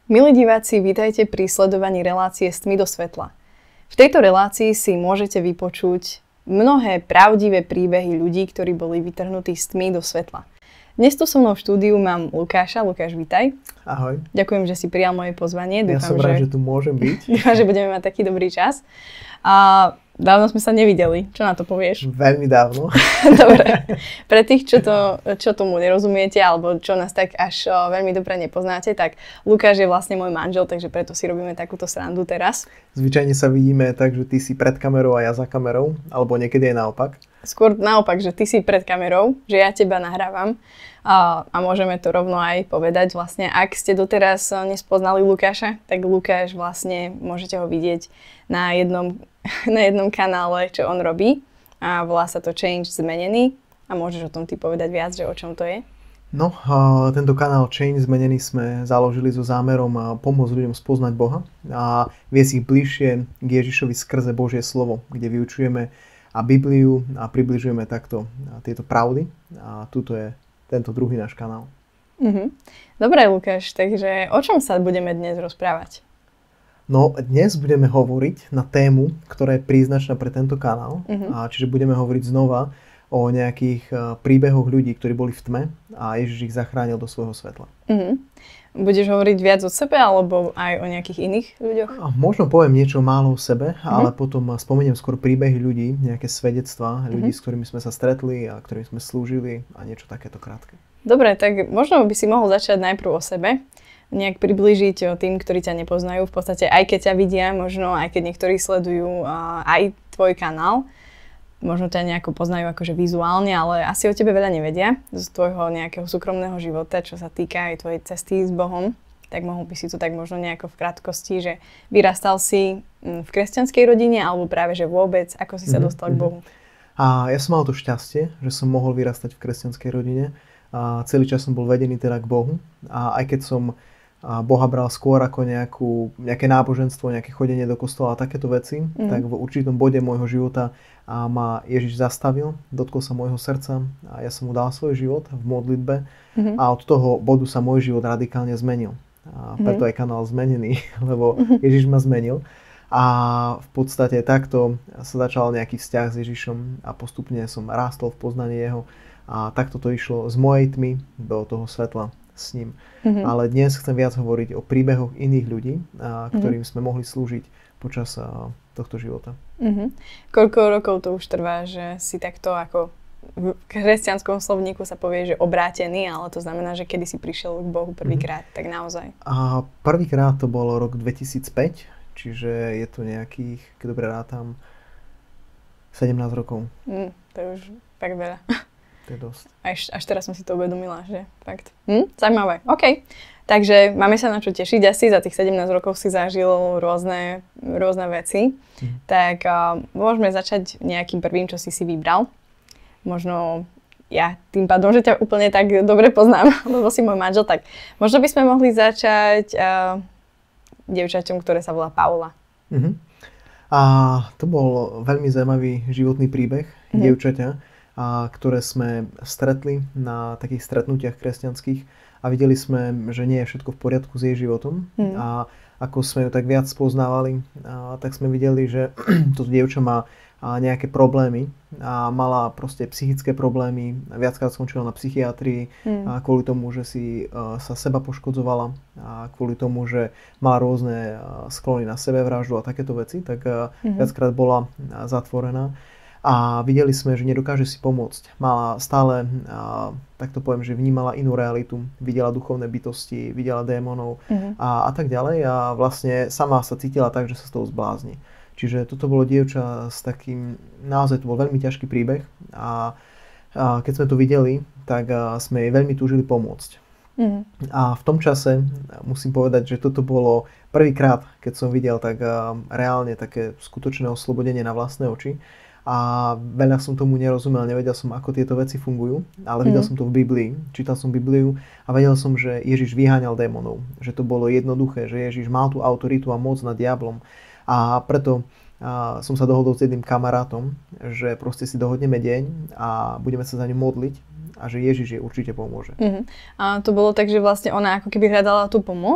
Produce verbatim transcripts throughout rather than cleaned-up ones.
Milí diváci, vítajte pri sledovaní relácie Z tmy do svetla. V tejto relácii si môžete vypočuť mnohé pravdivé príbehy ľudí, ktorí boli vytrhnutí z tmy do svetla. Dnes tu so mnou v štúdiu mám Lukáša. Lukáš, vítaj. Ahoj. Ďakujem, že si prijal moje pozvanie. Ja Dúfam, som rád, že... že tu môžem byť. Dúfam, že budeme mať taký dobrý čas. A dávno sme sa nevideli. Čo na to povieš? Veľmi dávno. Dobre. Pre tých, čo, to, čo tomu nerozumiete, alebo čo nás tak až o, veľmi dobre nepoznáte, tak Lukáš je vlastne môj manžel, takže preto si robíme takúto srandu teraz. Zvyčajne sa vidíme tak, že ty si pred kamerou a ja za kamerou, alebo niekedy aj naopak. Skôr naopak, že ty si pred kamerou, že ja teba nahrávam a, a môžeme to rovno aj povedať. Vlastne, ak ste doteraz nespoznali Lukáša, tak Lukáš vlastne môžete ho vidieť na jednom, na jednom kanále, čo on robí. A volá sa to Change Zmenený. A môžeš o tom ty povedať viac, že o čom to je? No, uh, tento kanál Change Zmenený sme založili so zámerom uh, pomôcť ľuďom spoznať Boha a viesť ich bližšie k Ježišovi skrze Božie slovo, kde vyučujeme a Bibliu a približujeme takto tieto pravdy. A tuto je tento druhý náš kanál. Mhm. Dobre, Lukáš, takže o čom sa budeme dnes rozprávať? No, dnes budeme hovoriť na tému, ktorá je príznačná pre tento kanál. Uh-huh. A čiže budeme hovoriť znova o nejakých uh, príbehoch ľudí, ktorí boli v tme a Ježiš ich zachránil do svojho svetla. Uh-huh. Budeš hovoriť viac o sebe alebo aj o nejakých iných ľuďoch? A možno poviem niečo málo o sebe, uh-huh. ale potom spomeniem skôr príbehy ľudí, nejaké svedectvá ľudí, uh-huh. s ktorými sme sa stretli a ktorými sme slúžili a niečo takéto krátke. Dobre, tak možno by si mohol začať najprv o sebe. Nejak priblížiť tým, ktorí ťa nepoznajú. V podstate aj keď ťa vidia, možno aj keď niektorí sledujú uh, aj tvoj kanál, možno ťa nejako poznajú akože vizuálne, ale asi o tebe veľa nevedia z tvojho nejakého súkromného života, čo sa týka aj tvojej cesty s Bohom. Tak mohol by si to tak možno nejako v krátkosti, že vyrastal si v kresťanskej rodine alebo práve že vôbec, ako si sa dostal mm-hmm. k Bohu? A ja som mal to šťastie, že som mohol vyrastať v kresťanskej rodine. A celý čas som bol vedený teda k Bohu. A aj keď som a Boha bral skôr ako nejakú, nejaké náboženstvo, nejaké chodenie do kostola a takéto veci, mm. tak v určitom bode môjho života a ma Ježiš zastavil, dotkol sa môjho srdca a ja som mu dal svoj život v modlitbe mm. a od toho bodu sa môj život radikálne zmenil. A preto mm. aj kanál Zmenený, lebo Ježiš ma zmenil. A v podstate takto sa začal nejaký vzťah s Ježišom a postupne som rástol v poznaní jeho a takto to išlo z mojej tmy do toho svetla s ním. Mm-hmm. Ale dnes chcem viac hovoriť o príbehoch iných ľudí, a, ktorým mm-hmm. sme mohli slúžiť počas a, tohto života. Mm-hmm. Koľko rokov to už trvá, že si takto ako v kresťanskom slovníku sa povie, že obrátený, ale to znamená, že kedy si prišiel k Bohu prvýkrát, mm-hmm. tak naozaj? A prvýkrát to bolo rok dvetisícpäť, čiže je to nejakých, keď dobre rátam, sedemnásť rokov. Mm, to je už tak veľa. To je dosť. Až, až teraz som si to uvedomila, že fakt. Hm? Zaujímavé. OK. Takže máme sa na čo tešiť. Asi za tých sedemnásť rokov si zažil rôzne, rôzne veci. Hm. Tak uh, môžeme začať nejakým prvým, čo si si vybral. Možno ja tým pádom, že ťa úplne tak dobre poznám, lebo si môj manžel, tak možno by sme mohli začať uh, dievčaťom, ktoré sa volá Paula. Uh-huh. A to bol veľmi zaujímavý životný príbeh uh-huh. dievčaťa, a ktoré sme stretli na takých stretnutiach kresťanských a videli sme, že nie je všetko v poriadku s jej životom. Mm. A ako sme ju tak viac spoznávali, a tak sme videli, že toto dievča má nejaké problémy a mala proste psychické problémy. Viackrát skončila na psychiatrii mm. a kvôli tomu, že si sa seba poškodzovala a kvôli tomu, že mala rôzne sklony na sebevraždu a takéto veci, tak mm. viackrát bola zatvorená. A videli sme, že nedokáže si pomôcť. Mala stále, a, tak to poviem, že vnímala inú realitu. Videla duchovné bytosti, videla démonov uh-huh. a, a tak ďalej. A vlastne sama sa cítila tak, že sa z toho zblázni. Čiže toto bolo dievča s takým, naozaj to bol veľmi ťažký príbeh. A, a keď sme to videli, tak a, sme jej veľmi túžili pomôcť. Uh-huh. A v tom čase musím povedať, že toto bolo prvýkrát, keď som videl tak a, reálne také skutočné oslobodenie na vlastné oči. A veľa som tomu nerozumel, nevedel som, ako tieto veci fungujú, ale videl mm. som to v Biblii, čítal som Bibliu a vedel som, že Ježiš vyháňal démonov, že to bolo jednoduché, že Ježiš mal tú autoritu a moc nad diablom. A preto a, som sa dohodol s jedným kamarátom, že proste si dohodneme deň a budeme sa za ňu modliť a že Ježiš jej určite pomôže. Mm. A to bolo tak, že vlastne ona ako keby hľadala tú pomoc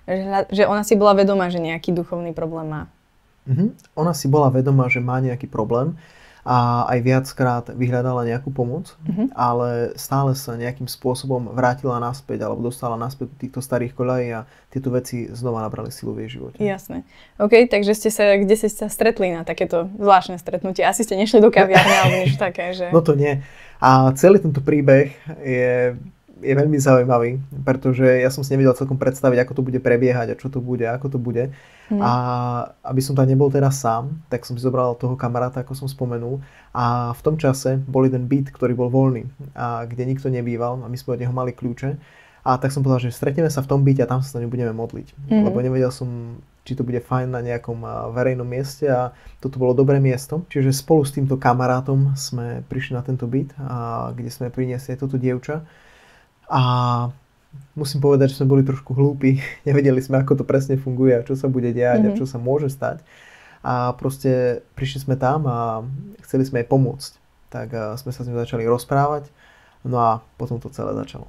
že, že ona si bola vedomá, že nejaký duchovný problém má. Uh-huh. Ona si bola vedomá, že má nejaký problém a aj viackrát vyhľadala nejakú pomoc, uh-huh. ale stále sa nejakým spôsobom vrátila naspäť alebo dostala naspäť týchto starých koľají a tieto veci znova nabrali silu v jej živote. Jasné. OK, takže ste sa, kde ste sa stretli na takéto zvláštne stretnutie? Asi ste nešli do kaviarne alebo niečo také, že... No to nie. A celý tento príbeh je... je veľmi zaujímavý, pretože ja som si nevedel celkom predstaviť, ako to bude prebiehať a čo to bude, ako to bude. Mm. A aby som tam nebol teraz sám, tak som si zobral toho kamaráta, ako som spomenul. A v tom čase bol jeden byt, ktorý bol voľný, a kde nikto nebýval a my sme od neho mali kľúče. A tak som povedal, že stretneme sa v tom byte a tam sa to nebudeme modliť. Mm. Lebo nevedel som, či to bude fajn na nejakom verejnom mieste a toto bolo dobré miesto. Čiže spolu s týmto kamarátom sme prišli na tento byt, a kde sme priniesli toto dievča. A musím povedať, že sme boli trošku hlúpi, nevedeli sme, ako to presne funguje a čo sa bude diať mm-hmm. a čo sa môže stať. A proste prišli sme tam a chceli sme jej pomôcť. Tak sme sa s ňou začali rozprávať, no a potom to celé začalo.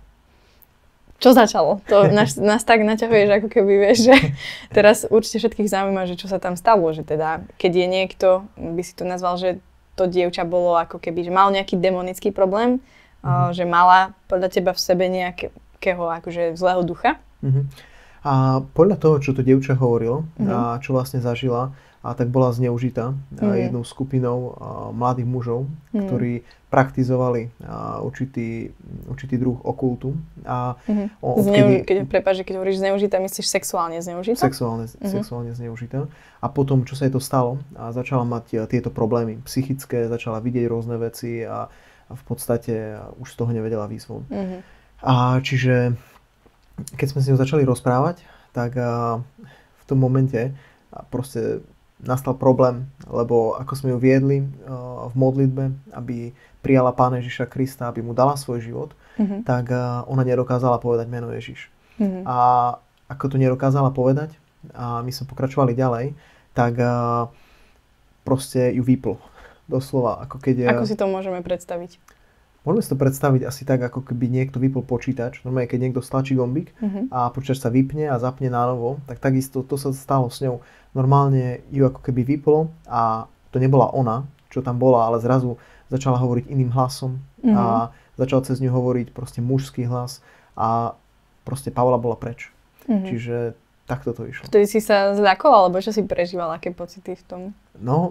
Čo začalo? To nás, nás tak naťahuješ, ako keby vieš, že teraz určite všetkých zaujíma, že čo sa tam stalo, že teda, keď je niekto, by si to nazval, že to dievča bolo ako keby, že mal nejaký demonický problém, Uh-huh. že mala podľa teba v sebe nejakého akože zlého ducha? Uh-huh. A podľa toho, čo to dievča hovorilo, uh-huh. a čo vlastne zažila, a tak bola zneužitá uh-huh. jednou skupinou a, mladých mužov, uh-huh. ktorí praktizovali a, určitý, určitý druh okultu. A, uh-huh. o, Zneu- keď, prepáč, keď hovoríš zneužitá, myslíš sexuálne zneužitá? Sexuálne, uh-huh. sexuálne zneužitá. A potom, čo sa jej to stalo, a začala mať a, tieto problémy psychické, začala vidieť rôzne veci a a v podstate už z toho nevedela výjsť von. Mm-hmm. A čiže keď sme s ňou začali rozprávať, tak a, v tom momente a proste nastal problém, lebo ako sme ju viedli a, v modlitbe, aby prijala Pána Ježiša Krista, aby mu dala svoj život, mm-hmm. tak a, ona nedokázala povedať meno Ježiš. Mm-hmm. A ako to nedokázala povedať, a my sme pokračovali ďalej, tak a, proste ju vyplo. Doslova, ako keď... Ako si to môžeme predstaviť? Môžeme si to predstaviť asi tak, ako keby niekto vypol počítač. Normálne, keď niekto stlačí gombík uh-huh. a počítač sa vypne a zapne na novo, tak takisto to sa stalo s ňou. Normálne ju ako keby vyplo a to nebola ona, čo tam bola, ale zrazu začala hovoriť iným hlasom uh-huh. a začal cez ňu hovoriť proste mužský hlas a proste Paula bola preč. Uh-huh. Čiže takto to išlo. Vtedy si sa zľakol, alebo čo si prežíval, aké pocity v tom? No...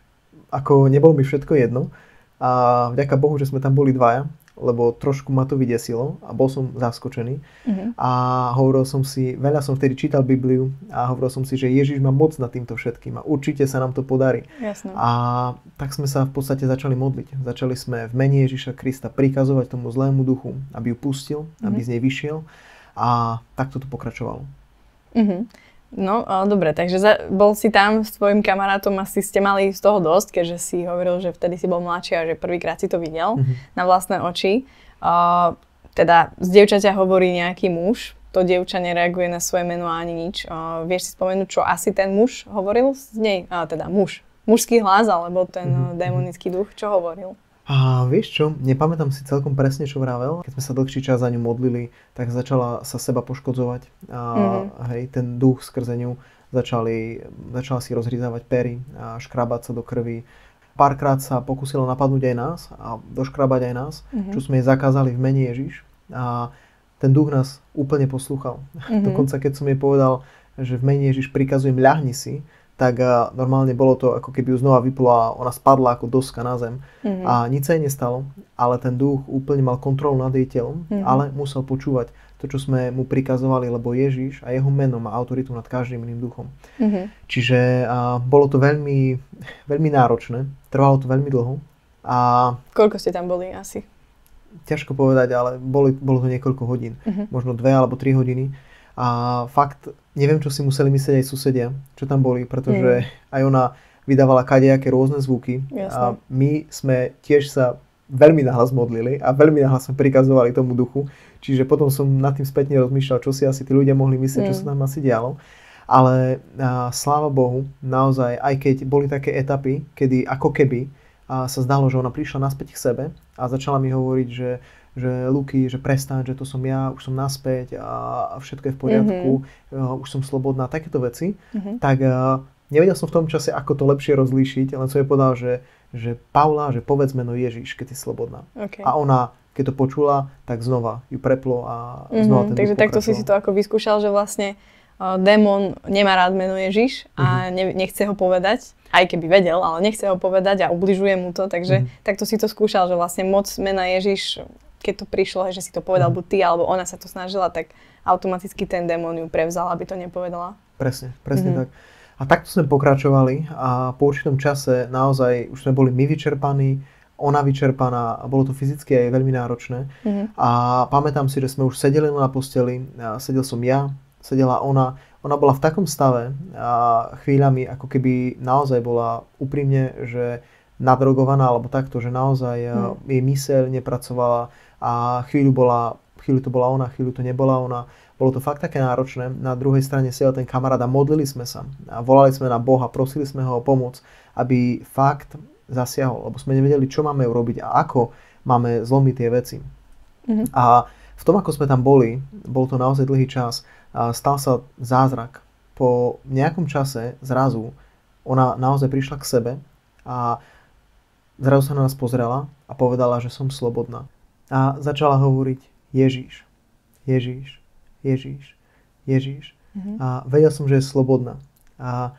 Ako nebolo mi všetko jedno a vďaka Bohu, že sme tam boli dvaja, lebo trošku ma to vydesilo a bol som zaskočený uh-huh. a hovoril som si, veľa som vtedy čítal Bibliu a hovoril som si, že Ježiš má moc nad týmto všetkým a určite sa nám to podarí. Jasne. A tak sme sa v podstate začali modliť. Začali sme v mene Ježiša Krista prikazovať tomu zlému duchu, aby ju pustil, uh-huh. aby z nej vyšiel a takto to pokračovalo. Uh-huh. No, dobre, takže za, bol si tam s tvojim kamarátom, asi ste mali z toho dosť, keďže si hovoril, že vtedy si bol mladší a že prvýkrát si to videl mm-hmm. na vlastné oči. Uh, teda z dievčaťa hovorí nejaký muž, to dievča nereaguje na svoje meno ani nič. Uh, vieš si spomenúť, čo asi ten muž hovoril z nej? Uh, teda muž. Mužský hlas, alebo ten mm-hmm. démonický duch, čo hovoril? A vieš čo, nepamätám si celkom presne, čo vravel. Keď sme sa dlhší čas za ňu modlili, tak začala sa seba poškodzovať. A mm-hmm. hej, ten duch skrze ňu začali, začala si rozhryzávať pery a škrabať sa do krvi. Párkrát sa pokúsila napadnúť aj nás a doškrabať aj nás, mm-hmm. čo sme jej zakázali v mene Ježiš. A ten duch nás úplne poslúchal. Mm-hmm. Dokonca keď som jej povedal, že v mene Ježiš prikazujem ľahni si, tak uh, normálne bolo to, ako keby ju znova vyplo a ona spadla ako doska na zem. Mm-hmm. A nič sa jej nestalo, ale ten duch úplne mal kontrolu nad jej telom, mm-hmm. ale musel počúvať to, čo sme mu prikazovali, lebo Ježiš a jeho meno má autoritu nad každým iným duchom. Mm-hmm. Čiže uh, bolo to veľmi, veľmi náročné, trvalo to veľmi dlho. A koľko ste tam boli asi? Ťažko povedať, ale boli, bolo to niekoľko hodín, mm-hmm. možno dve alebo tri hodiny. A fakt, neviem, čo si museli myslieť aj susedia, čo tam boli, pretože mm. aj ona vydávala kadejaké rôzne zvuky. Jasne. A my sme tiež sa veľmi nahlas modlili a veľmi nahlas sme prikazovali tomu duchu. Čiže potom som nad tým spätne rozmýšľal, čo si asi tí ľudia mohli myslieť, mm. čo sa tam asi dialo. Ale a, sláva Bohu, naozaj, aj keď boli také etapy, kedy ako keby a, sa zdalo, že ona prišla naspäť k sebe a začala mi hovoriť, že že Luky, že prestaň, že to som ja, už som naspäť a všetko je v poriadku, mm-hmm. už som slobodná, takéto veci, mm-hmm. tak uh, nevedel som v tom čase, ako to lepšie rozlíšiť, len som jej povedal, že, že Paula, že povedz meno Ježiš, keď si slobodná. Okay. A ona, keď to počula, tak znova ju preplo a znova mm-hmm. ten Takže takto si si to ako vyskúšal, že vlastne uh, démon nemá rád meno Ježiš a mm-hmm. ne, nechce ho povedať, aj keby vedel, ale nechce ho povedať a ubližuje mu to, takže mm-hmm. takto si to skúšal, že vlastne moc mena Ježiš, keď to prišlo, že si to povedal mm-hmm. buď ty, alebo ona sa to snažila, tak automaticky ten démon ju prevzal, aby to nepovedala. Presne, presne mm-hmm. tak. A takto sme pokračovali a po určitom čase naozaj už sme boli my vyčerpaní, ona vyčerpaná a bolo to fyzicky aj veľmi náročné. Mm-hmm. A pamätám si, že sme už sedeli na posteli, a sedel som ja, sedela ona. Ona bola v takom stave a chvíľami, ako keby naozaj bola úprimne, že nadrogovaná alebo takto, že naozaj mm. jej myseľ nepracovala a chvíľu, bola, chvíľu to bola ona, chvíľu to nebola ona. Bolo to fakt také náročné. Na druhej strane sedel ten kamarát a modlili sme sa. A volali sme na Boha, prosili sme ho o pomoc, aby fakt zasiahol, lebo sme nevedeli, čo máme urobiť a ako máme zlomiť tie veci. Mm-hmm. A v tom, ako sme tam boli, bol to naozaj dlhý čas, stal sa zázrak. Po nejakom čase zrazu ona naozaj prišla k sebe a zrazu sa na nás pozrela a povedala, že som slobodná. A začala hovoriť Ježiš, Ježiš, Ježiš, Ježiš. Mm-hmm. A vedel som, že je slobodná. A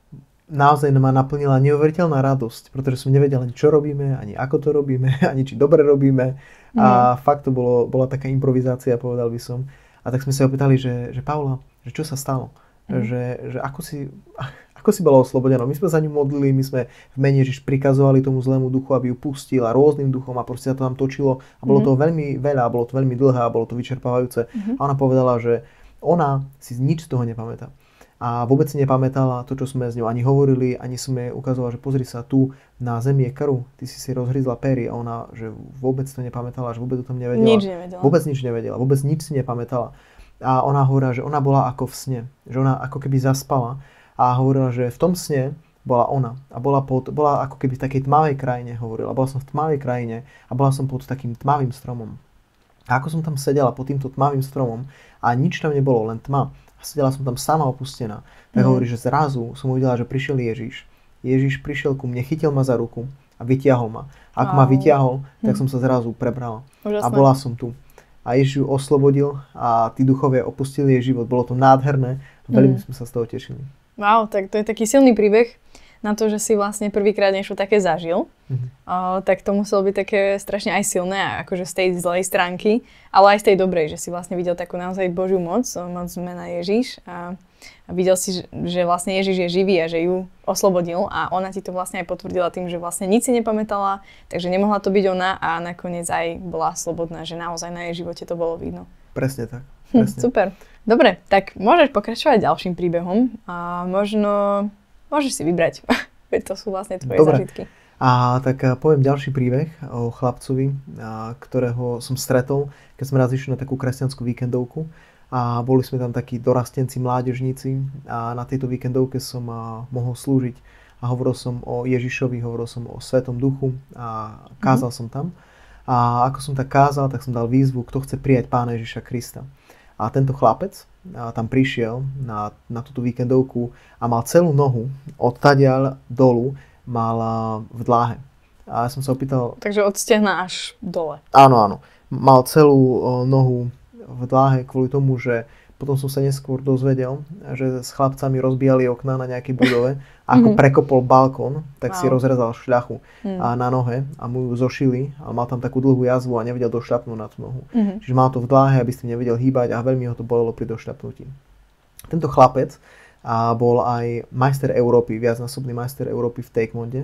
naozaj ma naplnila neuveriteľná radosť, pretože som nevedel ani čo robíme, ani ako to robíme, ani či dobre robíme. Mm. A fakt to bolo, bola taká improvizácia, povedal by som. A tak sme sa opýtali, že, že Paula, že čo sa stalo? Mm. Že, že ako si, ako si bola oslobodená? My sme za ňu modlili, my sme v mene Ježiš prikazovali tomu zlému duchu, aby ju pustil a rôznym duchom a proste sa to tam točilo. A bolo mm. to veľmi veľa, bolo to veľmi dlhé a bolo to vyčerpávajúce. Mm. A ona povedala, že ona si nič z toho nepamätá. A vôbec si nepamätala to, čo sme s ňou ani hovorili, ani som jej ukazoval, že pozri sa, tu na zemi je krv, ty si si rozhryzla pery a ona, že vôbec to nepamätala, že vôbec o tom nevedela. Nič nevedela. Vôbec nič nevedela, vôbec nič si nepamätala. A ona hovorila, že ona bola ako v sne, že ona ako keby zaspala a hovorila, že v tom sne bola ona a bola, pod, bola ako keby v takej tmavej krajine, hovorila. Bola som v tmavej krajine a bola som pod takým tmavým stromom. A ako som tam sedela pod týmto tmavým stromom a nič tam nebolo, len tma, a sedela som tam sama opustená, tak mm. hovorí, že zrazu som uvidela, že prišiel Ježiš. Ježiš prišiel ku mne, chytil ma za ruku a vytiahol ma. A ako wow. ma vytiahol, tak som sa zrazu prebrala. Úžasné. A bola som tu. A Ježiš ju oslobodil a tí duchovia opustili jej život. Bolo to nádherné a veľmi mm. sme sa z toho tešili. Wow, tak to je taký silný príbeh na to, že si vlastne prvýkrát niečo také zažil. Mm-hmm. O, tak to muselo byť také strašne aj silné, akože z tej zlej stránky, ale aj z tej dobrej, že si vlastne videl takú naozaj Božiu moc, moc mena Ježiš a, a videl si, že, že vlastne Ježiš je živý a že ju oslobodil a ona ti to vlastne aj potvrdila tým, že vlastne nič si nepamätala, takže nemohla to byť ona a nakoniec aj bola slobodná, že naozaj na jej živote to bolo vidno. Presne tak. Presne. Hm, super. Dobre, tak môžeš pokračovať ďalším príbehom a možno môžeš si vybrať, veď to sú vlastne tvoje Dobre. Zážitky. A tak poviem ďalší príbeh o chlapcovi, ktorého som stretol, keď sme raz išli na takú kresťanskú víkendovku a boli sme tam takí dorastenci, mládežníci a na tejto víkendovke som mohol slúžiť a hovoril som o Ježišovi, hovoril som o Svetom Duchu a kázal mm-hmm. som tam. A ako som tak kázal, tak som dal výzvu, kto chce prijať Pána Ježiša Krista. A tento chlapec a tam prišiel na, na túto víkendovku a mal celú nohu odtadiaľ dolu mal v dláhe. A ja som sa opýtal... Takže od stehna až dole. Áno, áno. Mal celú nohu v dláhe kvôli tomu, že potom som sa neskôr dozvedel, že s chlapcami rozbíjali okná na nejakej budove a ako mm-hmm. prekopol balkón, tak wow. si rozrezal šľachu mm. a na nohe a mu ju zošili a mal tam takú dlhú jazvu a nevedel došľapnúť na tú nohu. Mm-hmm. Čiže mal to v dláhe, aby s tým nevedel hýbať a veľmi ho to bolelo pri došľapnutí. Tento chlapec a bol aj majster Európy, viacnásobný majster Európy v taekwonde.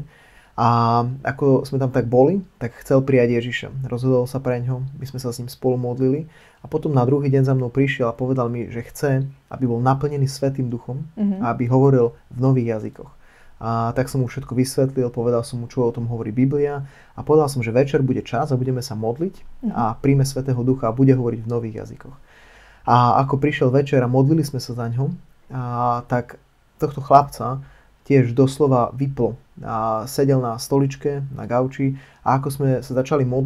A ako sme tam tak boli, tak chcel prijať Ježiša. Rozhodol sa preňho, my sme sa s ním spolu modlili a potom na druhý deň za mnou prišiel a povedal mi, že chce, aby bol naplnený Svätým Duchom mm-hmm. a aby hovoril v nových jazykoch. A tak som mu všetko vysvetlil, povedal som mu, čo o tom hovorí Biblia a povedal som, že večer bude čas a budeme sa modliť mm-hmm. a príjme Svätého Ducha a bude hovoriť v nových jazykoch. A ako prišiel večer a modlili sme sa za ňom, a tak tohto chlapca tiež doslova vyplo a sedel na stoličke, na gauči a ako sme sa začali modliť,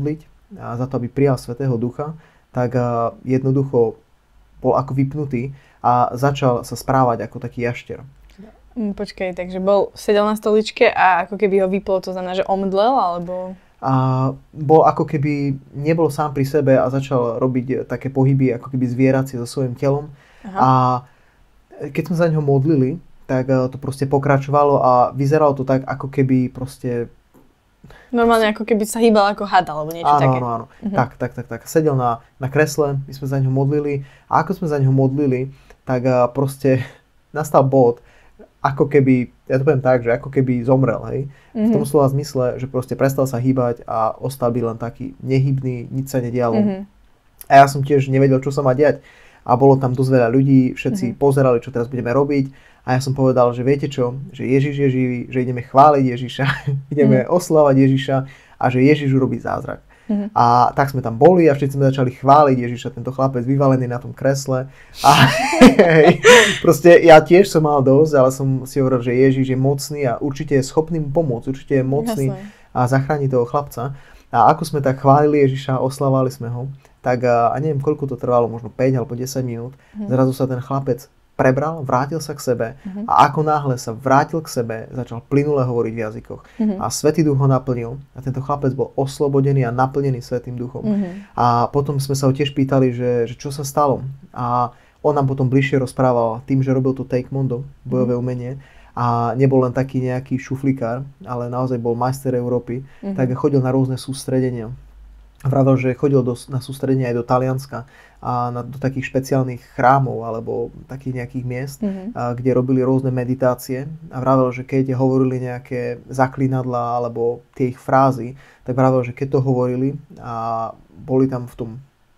a za to, aby prijal Svätého Ducha, tak a, jednoducho bol ako vypnutý a začal sa správať ako taký jašter. Počkej, takže bol, sedel na stoličke a ako keby ho vyplo, to znamená, že omdlel, alebo... A bol ako keby nebol sám pri sebe a začal robiť také pohyby ako keby zvieracie so svojím telom. Aha. A keď sme za neho modlili, tak to proste pokračovalo a vyzeralo to tak, ako keby proste... Normálne ako keby sa hýbal ako had, alebo niečo áno, také. Áno, áno, uh-huh. tak, tak, tak, tak. Sedel na, na kresle, my sme za neho modlili a ako sme za neho modlili, tak proste nastal bod, ako keby, ja to poviem tak, že ako keby zomrel, hej. Uh-huh. V tom slova zmysle, že proste prestal sa hýbať a ostal byť len taký nehybný, nič sa nedialo. Uh-huh. A ja som tiež nevedel, čo sa má diať. A bolo tam dosť veľa ľudí, všetci uh-huh. pozerali, čo teraz budeme robiť. A ja som povedal, že viete čo, že Ježiš je živý, že ideme chváliť Ježiša, ideme mm. oslavovať Ježiša a že Ježiš urobí zázrak. Mm. A tak sme tam boli a všetci sme začali chváliť Ježiša, tento chlapec vyvalený na tom kresle. A hej, proste ja tiež som mal dosť, ale som si hovoril, že Ježiš je mocný a určite je schopný mu pomôcť, určite je mocný Jasne. A zachrániť toho chlapca. A ako sme tak chválili Ježiša, oslavovali sme ho, tak a neviem, koľko to trvalo, možno päť alebo desať minút, mm. zrazu sa ten chlapec prebral, vrátil sa k sebe uh-huh. a ako náhle sa vrátil k sebe, začal plynule hovoriť v jazykoch. Uh-huh. A Svätý Duch ho naplnil a tento chlapec bol oslobodený a naplnený Svätým Duchom. Uh-huh. A potom sme sa ho tiež pýtali, že, že čo sa stalo. A on nám potom bližšie rozprával tým, že robil to taekwondo, bojové uh-huh. umenie a nebol len taký nejaký šuflikár, ale naozaj bol majster Európy, uh-huh. tak chodil na rôzne sústredenia. Vravel, že chodil do, na sústredenie aj do Talianska a na, do takých špeciálnych chrámov alebo takých nejakých miest, mm-hmm. a, kde robili rôzne meditácie a vravel, že keď hovorili nejaké zaklinadlá alebo tie ich frázy, tak vravel, že keď to hovorili a boli tam v tom,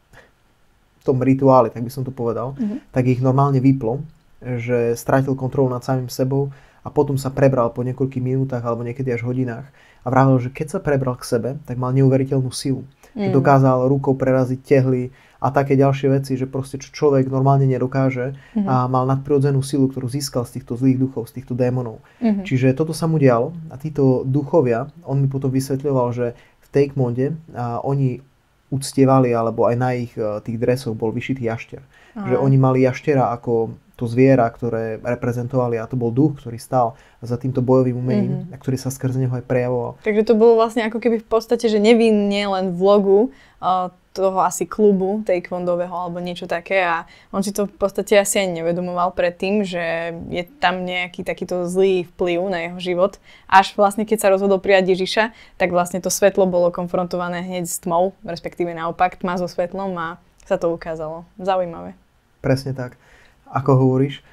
v tom rituáli, tak by som to povedal, mm-hmm. tak ich normálne vyplo, že strátil kontrolu nad samým sebou a potom sa prebral po niekoľkých minútach alebo niekedy až hodinách a vravel, že keď sa prebral k sebe, tak mal neuveriteľnú silu. Mm. Že dokázal rukou preraziť tehly a také ďalšie veci, že proste čo človek normálne nedokáže mm. a mal nadprirodzenú silu, ktorú získal z týchto zlých duchov, z týchto démonov. Mm. Čiže toto sa mu dialo a títo duchovia, on mi potom vysvetľoval, že v taekwonde a oni uctievali, alebo aj na ich tých dresoch bol vyšitý jašter. Aha. Že oni mali jaštera ako to zviera, ktoré reprezentovali a to bol duch, ktorý stál za týmto bojovým umením mm-hmm. a ktorý sa skrze neho aj prejavoval. Takže to bolo vlastne ako keby v podstate, že nevinne len v logu uh, toho asi klubu taekwondového alebo niečo také a on si to v podstate asi ani nevedomoval predtým, že je tam nejaký takýto zlý vplyv na jeho život. Až vlastne keď sa rozhodol prijať Ježiša, tak vlastne to svetlo bolo konfrontované hneď s tmou, respektíve naopak tma so svetlom a sa to ukázalo. Zaujímavé. Presne tak. Ako hovoríš.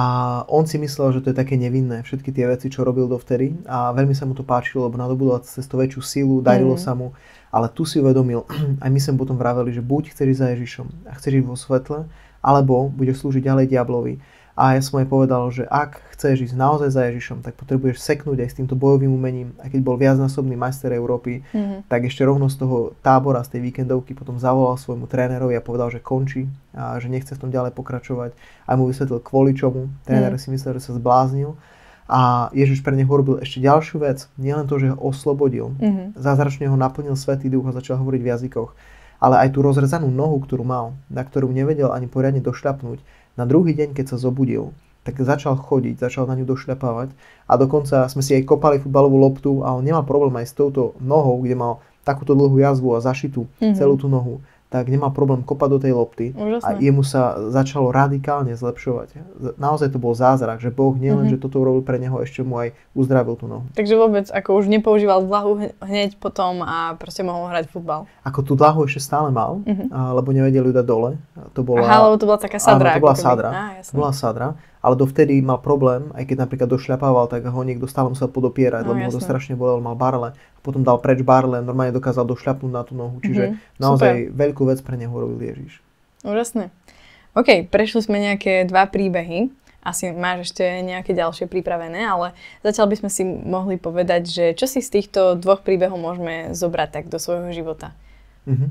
A on si myslel, že to je také nevinné, všetky tie veci, čo robil dovtedy. A veľmi sa mu to páčilo, lebo nadobudol cez to väčšiu silu, darilo mm. sa mu. Ale tu si uvedomil, aj my sme potom vraveli, že buď chceš ísť za Ježišom a chceš ísť vo svetle, alebo budeš slúžiť ďalej diablovi. A ja som aj povedal, že ak chceš ísť naozaj za Ježišom, tak potrebuješ seknúť aj s týmto bojovým umením. A keď bol viacnásobný majster Európy, mm-hmm. tak ešte rovno z toho tábora, z tej víkendovky potom zavolal svojmu trénerovi a povedal, že končí a že nechce v tom ďalej pokračovať. A mu vysvetlil kvôli čomu. Tréner mm-hmm. si myslel, že sa zbláznil. A Ježiš pre neho robil ešte ďalšiu vec. Nielen to, že ho oslobodil, mm-hmm. zázračne ho naplnil Svätý Duch a začal hovoriť v jazykoch, ale aj tú rozrezanú nohu, ktorú mal, na ktorú nevedel ani poriadne došľapnúť. Na druhý deň, keď sa zobudil, tak začal chodiť, začal na ňu došľapávať a dokonca sme si aj kopali futbalovú loptu a on nemal problém aj s touto nohou, kde mal takúto dlhú jazvu a zašitú mm-hmm. celú tú nohu, tak nemal problém kopať do tej lopty. Úžasné. A jemu sa začalo radikálne zlepšovať. Naozaj to bol zázrak, že Boh nielen, mm-hmm. že toto urobil pre neho, ešte mu aj uzdravil tú nohu. Takže vôbec ako už nepoužíval dlahu hneď potom a proste mohol hrať futbal. Ako tú dlahu ešte stále mal, mm-hmm. lebo nevedeli ju dať dole. To bola, Aha, lebo to bola taká sadra. Áno, to bola sadra. Á, to bola sadra. Ale dovtedy mal problém, aj keď napríklad došľapával, tak ho niekto stále musel podopierať, no, lebo ho to strašne bolelo, mal barle. Potom dal preč barle, normálne dokázal došľapnúť na tú nohu. Čiže mm-hmm. naozaj Super. Veľkú vec pre neho robil Ježiš. Úžasné. OK, prešli sme nejaké dva príbehy. Asi máš ešte nejaké ďalšie pripravené, ale zatiaľ by sme si mohli povedať, že čo si z týchto dvoch príbehov môžeme zobrať tak do svojho života? Mm-hmm.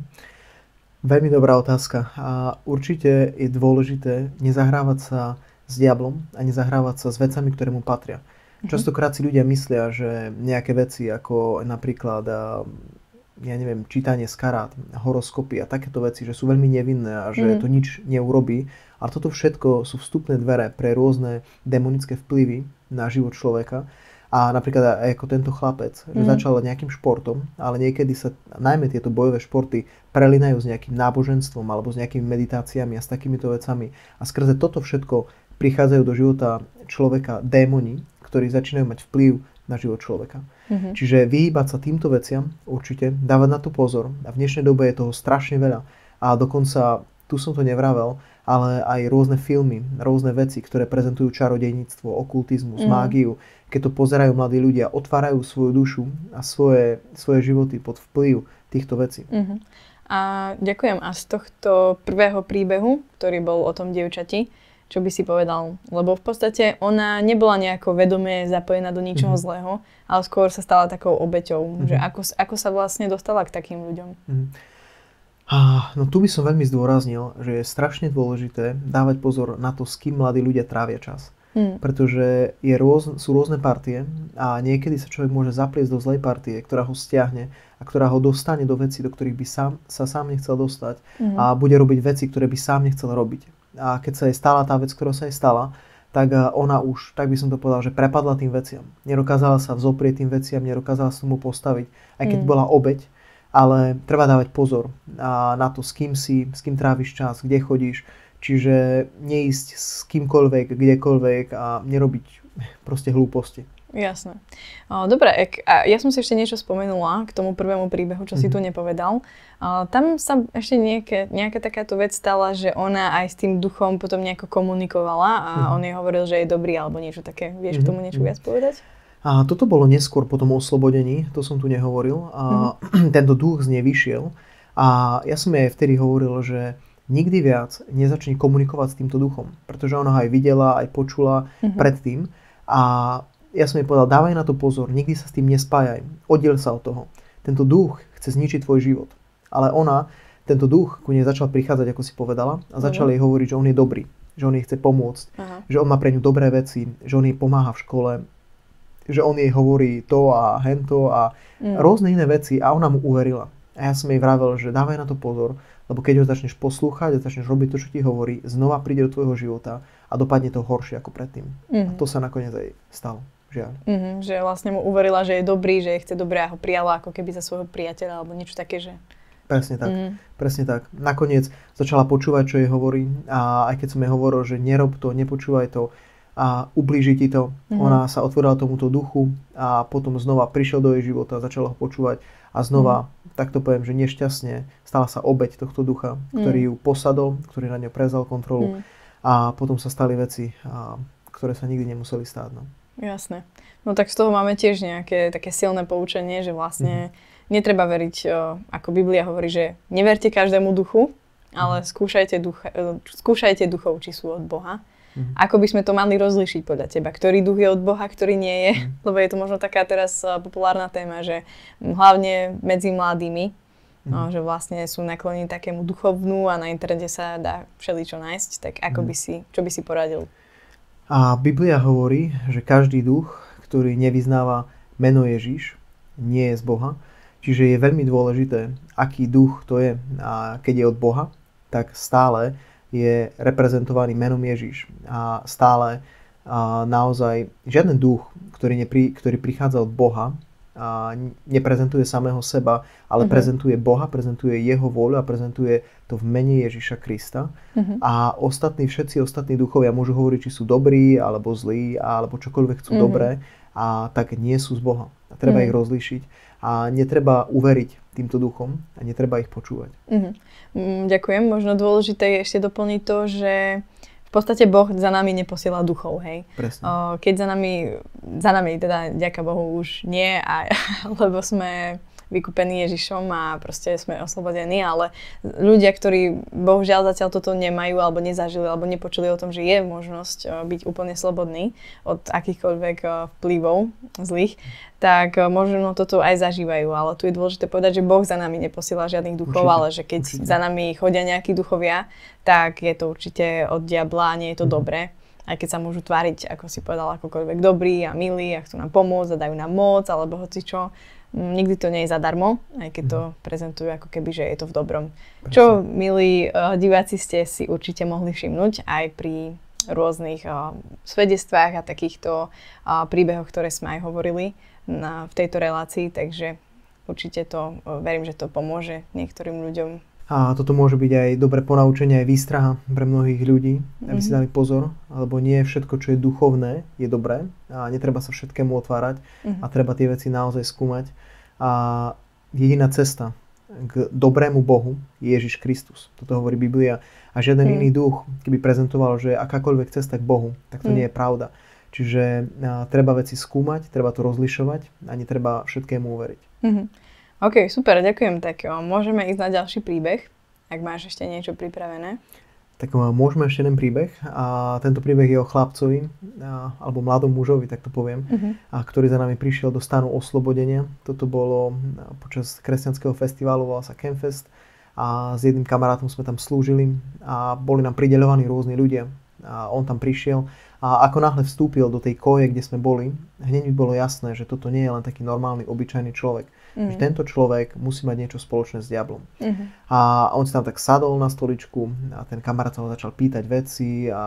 Veľmi dobrá otázka. A určite je dôležité nezahrávať sa s diablom a nezahrávať sa s vecami, ktoré mu patria. Mm-hmm. Častokrát si ľudia myslia, že nejaké veci ako napríklad ja neviem, čítanie z karát, horoskopy a takéto veci, že sú veľmi nevinné a že mm. to nič neurobí. Ale toto všetko sú vstupné dvere pre rôzne demonické vplyvy na život človeka. A napríklad aj ako tento chlapec, že mm. začal nejakým športom, ale niekedy sa najmä tieto bojové športy prelínajú s nejakým náboženstvom alebo s nejakými meditáciami a s takýmito vecami. A skrze toto všetko prichádzajú do života človeka démoni, ktorí začínajú mať vplyv na život človeka. Mm-hmm. Čiže vyhýbať sa týmto veciam určite, dávať na to pozor. A v dnešnej dobe je toho strašne veľa. A dokonca, tu som to nevravel, ale aj rôzne filmy, rôzne veci, ktoré prezentujú čarodejníctvo, okultizmus, mm. mágiu. Keď to pozerajú mladí ľudia, otvárajú svoju dušu a svoje, svoje životy pod vplyv týchto vecí. Mm-hmm. A ďakujem. A z tohto prvého príbehu, ktorý bol o tom dievčati, čo by si povedal? Lebo v podstate ona nebola nejako vedomé zapojená do ničoho mm-hmm. zlého, ale skôr sa stala takou obeťou. Mm-hmm. Že ako, ako sa vlastne dostala k takým ľuďom? Mm-hmm. A, no tu by som veľmi zdôraznil, že je strašne dôležité dávať pozor na to, s kým mladí ľudia trávia čas. Mm. Pretože je rôz, sú rôzne partie a niekedy sa človek môže zapliesť do zlej partie, ktorá ho stiahne a ktorá ho dostane do vecí, do ktorých by sám, sa sám nechcel dostať mm. a bude robiť veci, ktoré by sám nechcel robiť. A keď sa jej stala tá vec, ktorá sa jej stala, tak ona už, tak by som to povedal, že prepadla tým veciam. Nerokázala sa vzoprieť tým veciam, nerokázala sa tomu postaviť, aj keď mm. bola obeť. Ale treba dávať pozor na to, s kým si, s kým tráviš čas, kde chodíš. Čiže neísť s kýmkoľvek, kdekoľvek a nerobiť proste hlúposti. Jasné. Dobre, a ja som si ešte niečo spomenula k tomu prvému príbehu, čo mm-hmm. si tu nepovedal. Tam sa ešte nejaké, nejaká takáto vec stala, že ona aj s tým duchom potom nejako komunikovala a mm-hmm. on jej hovoril, že je dobrý alebo niečo také. Vieš mm-hmm. k tomu niečo viac povedať? A toto bolo neskôr po tom oslobodení, to som tu nehovoril. A mm-hmm. tento duch z nej vyšiel. A ja som jej vtedy hovoril, že nikdy viac nezačni komunikovať s týmto duchom. Pretože ona ho aj videla, aj počula mm-hmm. predtým. A ja som jej povedal, dávaj na to pozor, nikdy sa s tým nespájaj. Oddiel sa od toho. Tento duch chce zničiť tvoj život. Ale ona, tento duch ku nej začal prichádzať, ako si povedala, a začal mm-hmm. jej hovoriť, že on je dobrý. Že on jej chce pomôcť. Aha. Že on má pre ňu dobré veci. Že on jej pomáha v škole. Že on jej hovorí to a hento a mm. rôzne iné veci a ona mu uverila. A ja som jej vravel, že dávaj na to pozor, lebo keď ho začneš poslúchať a začneš robiť to, čo ti hovorí, znova príde do tvojho života a dopadne to horšie ako predtým. Mm. A to sa nakoniec aj stalo. Žiaľ. Mm-hmm, že vlastne mu uverila, že je dobrý, že je chce dobré a ho prijala ako keby za svojho priateľa alebo niečo také, že... Presne tak, mm. presne tak. Nakoniec začala počúvať, čo jej hovorí a aj keď som jej hovoril, že nerob to, nepočúvaj to, a ublíži ti to. Mm-hmm. Ona sa otvorila tomuto duchu a potom znova prišiel do jej života, začala ho počúvať a znova, mm. tak to poviem, že nešťastne stala sa obeť tohto ducha, ktorý mm. ju posadol, ktorý na ňu prezal kontrolu mm. a potom sa stali veci, a, ktoré sa nikdy nemuseli stáť. No. Jasné. No tak z toho máme tiež nejaké také silné poučenie, že vlastne mm. netreba veriť, ako Biblia hovorí, že neverte každému duchu, ale mm. skúšajte, ducha, skúšajte duchov, či sú od Boha. Mm. Ako by sme to mali rozlíšiť podľa teba? Ktorý duch je od Boha, ktorý nie je? Mm. Lebo je to možno taká teraz populárna téma, že hlavne medzi mladými, mm. no, že vlastne sú naklonení takému duchovnú a na internete sa dá všeličo nájsť. Tak ako mm. by si, čo by si poradil? A Biblia hovorí, že každý duch, ktorý nevyznáva meno Ježiš, nie je z Boha. Čiže je veľmi dôležité, aký duch to je. A keď je od Boha, tak stále je reprezentovaný menom Ježiš. A stále a naozaj žiaden duch, ktorý, nepri, ktorý prichádza od Boha, a neprezentuje samého seba, ale mm-hmm. prezentuje Boha, prezentuje jeho vôľu a prezentuje to v mene Ježiša Krista. Mm-hmm. A ostatní, všetci ostatní duchovia môžu hovoriť, či sú dobrí, alebo zlí, alebo čokoľvek chcú mm-hmm. dobré, a tak nie sú z Boha. A treba mm-hmm. ich rozlíšiť. A netreba uveriť týmto duchom a netreba ich počúvať. Mm-hmm. Ďakujem. Možno dôležité je ešte doplniť to, že v podstate Boh za nami neposiela duchov, hej. Presne. O, keď za nami, za nami teda, ďaká Bohu, už nie, a, lebo sme vykúpení Ježišom a proste sme oslobodení, ale ľudia, ktorí bohužiaľ zatiaľ toto nemajú alebo nezažili alebo nepočuli o tom, že je možnosť byť úplne slobodný od akýchkoľvek vplyvov zlých, tak možno toto aj zažívajú. Ale tu je dôležité povedať, že Boh za nami neposiela žiadnych duchov, určite, ale že keď určite. Za nami chodia nejakí duchovia, tak je to určite od diabla, nie je to mm. dobré. Aj keď sa môžu tváriť, ako si povedal, akokoľvek dobrí a milí a chcú nám pomôcť a dajú nám moc alebo hocičo, Nikdy to nie je zadarmo, aj keď to prezentujú ako keby, že je to v dobrom. Presne. Čo, milí uh, diváci, ste si určite mohli všimnúť aj pri rôznych uh, svedectvách a takýchto uh, príbehoch, ktoré sme aj hovorili na, v tejto relácii, takže určite to, uh, verím, že to pomôže niektorým ľuďom. A toto môže byť aj dobré ponaučenie, aj výstraha pre mnohých ľudí, aby mm-hmm. si dali pozor, alebo nie všetko, čo je duchovné, je dobré a netreba sa všetkému otvárať mm-hmm. a treba tie veci naozaj skúmať. A jediná cesta k dobrému Bohu je Ježiš Kristus. Toto hovorí Biblia. A žiaden mm. iný duch, keby prezentoval, že akákoľvek cesta k Bohu, tak to mm. nie je pravda. Čiže a, treba veci skúmať, treba to rozlišovať a netreba všetkému uveriť. Mm-hmm. OK, super, ďakujem. Tak jo, môžeme ísť na ďalší príbeh, ak máš ešte niečo pripravené. Tak môžeme ešte jeden príbeh. A tento príbeh je o chlapcovi, a, alebo mladom mužovi, tak to poviem, uh-huh. a, ktorý za nami prišiel do stanu oslobodenia. Toto bolo počas kresťanského festivalu, volá sa Campfest. A s jedným kamarátom sme tam slúžili a boli nám prideľovaní rôzni ľudia. A on tam prišiel a ako náhle vstúpil do tej koje, kde sme boli, hneď mi bolo jasné, že toto nie je len taký normálny, obyčajný človek. Mm-hmm. Že tento človek musí mať niečo spoločné s diablom. Mm-hmm. A on si tam tak sadol na stoličku a ten kamarát sa ho začal pýtať veci a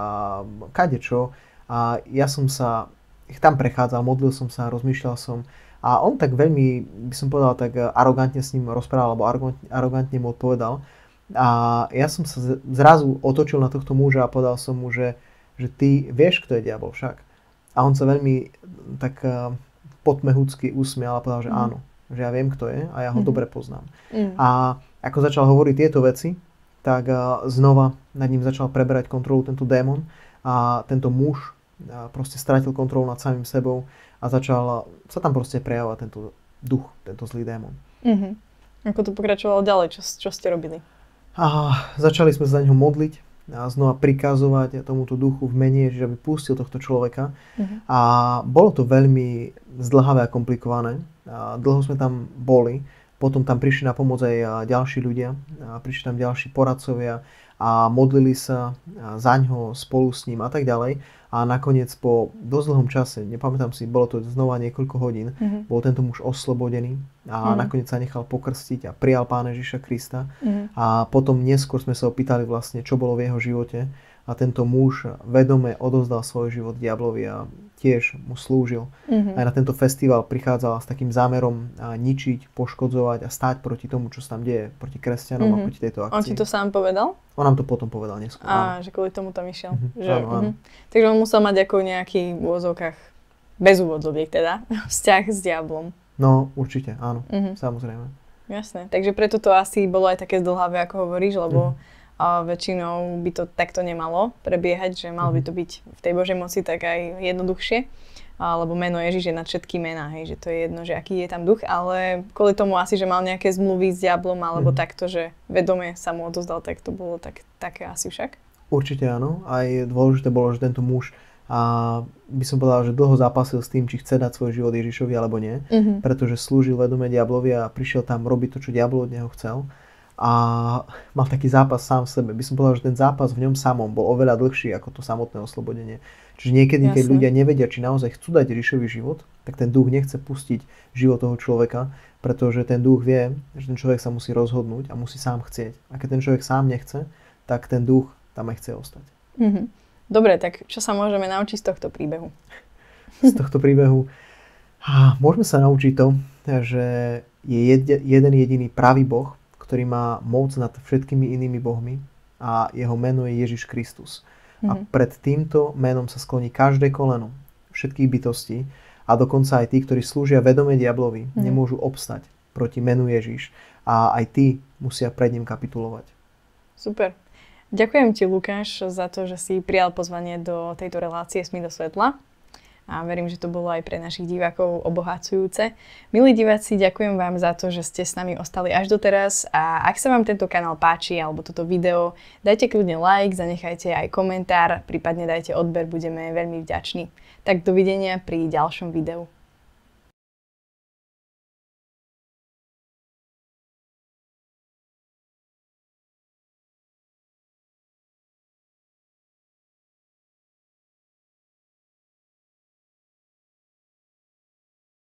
kadečo. A ja som sa tam prechádzal, modlil som sa, rozmýšľal som. A on tak veľmi, by som povedal, tak arogantne s ním rozprával, alebo arogantne mu odpovedal. A ja som sa zrazu otočil na tohto muža a povedal som mu, že, že ty vieš, kto je diabol však. A on sa veľmi tak potmehúcky usmial a povedal, že mm. áno, že ja viem, kto je a ja ho mm. dobre poznám. Mm. A ako začal hovoriť tieto veci, tak znova nad ním začal preberať kontrolu tento démon a tento muž proste stratil kontrolu nad samým sebou a začal sa tam proste prejavovať tento duch, tento zlý démon. Mm-hmm. Ako to pokračovalo ďalej? Čo, čo ste robili? A začali sme sa za neho modliť a znova prikazovať tomuto duchu v mene Ježiša, aby pustil tohto človeka. Uh-huh. A bolo to veľmi zdĺhavé a komplikované. A dlho sme tam boli. Potom tam prišli na pomoc aj ďalší ľudia. A prišli tam ďalší poradcovia a modlili sa za ňoho spolu s ním a tak ďalej. A nakoniec po dosť dlhom čase, nepamätám si, bolo to znova niekoľko hodín, mm-hmm. bol tento muž oslobodený a mm-hmm. nakoniec sa nechal pokrstiť a prijal Pána Ježiša Krista. Mm-hmm. A potom neskôr sme sa opýtali vlastne, čo bolo v jeho živote. A tento muž vedome odovzdal svoj život diablovi a tiež mu slúžil. Mm-hmm. Aj na tento festival prichádzal s takým zámerom ničiť, poškodzovať a stáť proti tomu, čo sa tam deje, proti kresťanom mm-hmm. a proti tejto akcii. On ti to sám povedal? On nám to potom povedal neskôr. Á, že kvôli tomu tam išiel. Mm-hmm. Že, áno, áno. Mm-hmm. Takže on musel mať ako nejaký v úvodzovkách, bez úvodzoviek teda, vzťah s diablom. No, určite, áno, mm-hmm. samozrejme. Jasné, takže preto to asi bolo aj také zdĺhavé, ako hovoríš, lebo mm-hmm. a väčšinou by to takto nemalo prebiehať, že malo by to byť v tej Božej moci tak aj jednoduchšie, lebo meno Ježiš je nad všetky mená, hej, že to je jedno, že aký je tam duch, ale kvôli tomu asi, že mal nejaké zmluvy s diablom, alebo mm. takto, že vedome sa mu odozdal, tak to bolo tak, také asi však. Určite áno, aj dôležité bolo, že tento muž a by som povedal, že dlho zápasil s tým, či chce dať svoj život Ježišovi alebo nie, mm-hmm. pretože slúžil vedome diablovi a prišiel tam robiť to, čo diabol od neho chcel. A mal taký zápas sám v sebe. By som povedal, že ten zápas v ňom samom bol oveľa dlhší ako to samotné oslobodenie. Čiže niekedy, Jasne. Keď ľudia nevedia, či naozaj chcú dať Ježišovi život, tak ten duch nechce pustiť život toho človeka, pretože ten duch vie, že ten človek sa musí rozhodnúť a musí sám chcieť. A keď ten človek sám nechce, tak ten duch tam aj chce ostať. Mm-hmm. Dobre, tak čo sa môžeme naučiť z tohto príbehu? Z tohto príbehu môžeme sa naučiť to, že je jeden jediný pravý Boh, ktorý má moc nad všetkými inými bohmi a jeho meno je Ježiš Kristus. Mm-hmm. A pred týmto menom sa skloní každé koleno všetkých bytostí a dokonca aj tí, ktorí slúžia vedome diablovi, mm-hmm. nemôžu obstať proti menu Ježiš a aj tí musia pred ním kapitulovať. Super. Ďakujem ti, Lukáš, za to, že si prijal pozvanie do tejto relácie Smy do svetla. A verím, že to bolo aj pre našich divákov obohacujúce. Milí diváci, ďakujem vám za to, že ste s nami ostali až doteraz a ak sa vám tento kanál páči alebo toto video, dajte kľudne like, zanechajte aj komentár, prípadne dajte odber, budeme veľmi vďační. Tak dovidenia pri ďalšom videu.